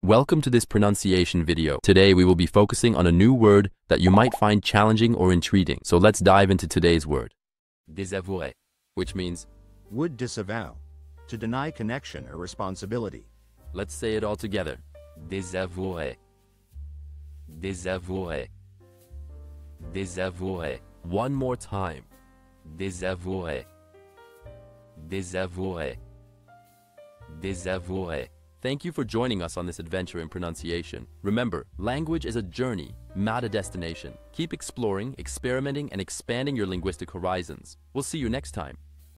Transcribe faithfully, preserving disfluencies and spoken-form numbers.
Welcome to this pronunciation video. Today we will be focusing on a new word that you might find challenging or intriguing. So let's dive into today's word. Désavouerais, which means would disavow, to deny connection or responsibility. Let's say it all together. Désavouerais. Désavouerais. Désavouerais. One more time. Désavouerais. Désavouerais. Désavouerais. Thank you for joining us on this adventure in pronunciation. Remember, language is a journey, not a destination. Keep exploring, experimenting, and expanding your linguistic horizons. We'll see you next time.